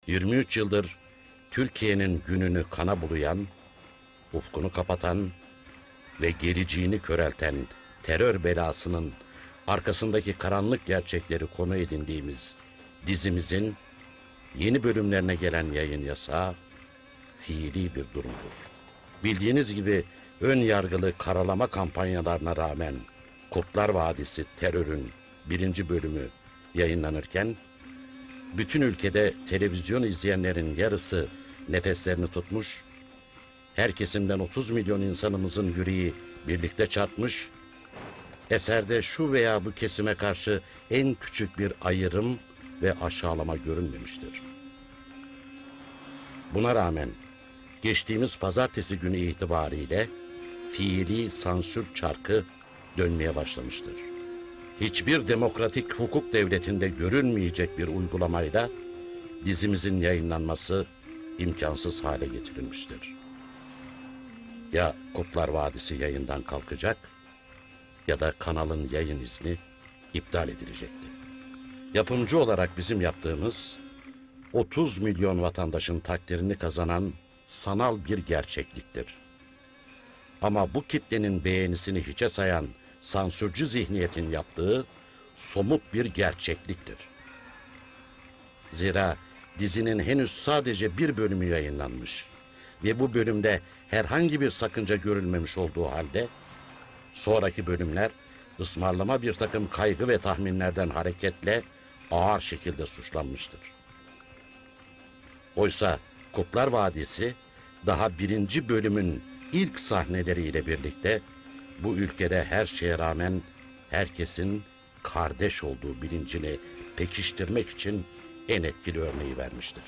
23 yıldır Türkiye'nin gününü kana bulayan, ufkunu kapatan ve geleceğini körelten terör belasının arkasındaki karanlık gerçekleri konu edindiğimiz dizimizin yeni bölümlerine gelen yayın yasağı fiili bir durumdur. Bildiğiniz gibi ön yargılı karalama kampanyalarına rağmen Kurtlar Vadisi Terör'ün 1. bölümü yayınlanırken bütün ülkede televizyon izleyenlerin yarısı nefeslerini tutmuş, her kesimden 30 milyon insanımızın yüreği birlikte çarpmış, eserde şu veya bu kesime karşı en küçük bir ayrım ve aşağılama görünmemiştir. Buna rağmen geçtiğimiz pazartesi günü itibariyle fiili sansür çarkı dönmeye başlamıştır. Hiçbir demokratik hukuk devletinde görülmeyecek bir uygulamayla dizimizin yayınlanması imkansız hale getirilmiştir. Ya Kurtlar Vadisi yayından kalkacak ya da kanalın yayın izni iptal edilecekti. Yapımcı olarak bizim yaptığımız 30 milyon vatandaşın takdirini kazanan sanal bir gerçekliktir. Ama bu kitlenin beğenisini hiçe sayan sansürcü zihniyetin yaptığı somut bir gerçekliktir. Zira dizinin henüz sadece bir bölümü yayınlanmış ve bu bölümde herhangi bir sakınca görülmemiş olduğu halde sonraki bölümler ısmarlama bir takım kaygı ve tahminlerden hareketle ağır şekilde suçlanmıştır. Oysa Kurtlar Vadisi daha 1. bölümün ilk sahneleriyle birlikte bu ülkede her şeye rağmen herkesin kardeş olduğu bilincini pekiştirmek için en etkili örneği vermiştir.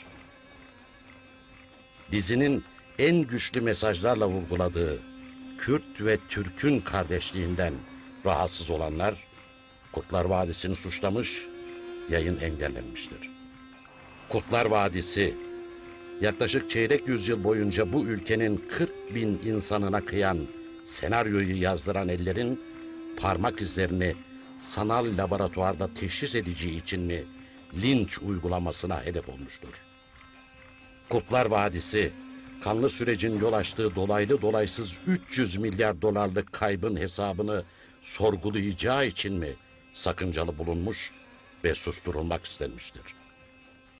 Dizinin en güçlü mesajlarla vurguladığı Kürt ve Türk'ün kardeşliğinden rahatsız olanlar Kurtlar Vadisi'ni suçlamış, yayın engellenmiştir. Kurtlar Vadisi yaklaşık çeyrek yüzyıl boyunca bu ülkenin 40 bin insanına kıyan senaryoyu yazdıran ellerin parmak izlerini sanal laboratuvarda teşhis edeceği için mi linç uygulamasına hedef olmuştur? Kurtlar Vadisi, kanlı sürecin yol açtığı dolaylı dolaysız 300 milyar dolarlık kaybın hesabını sorgulayacağı için mi sakıncalı bulunmuş ve susturulmak istenmiştir?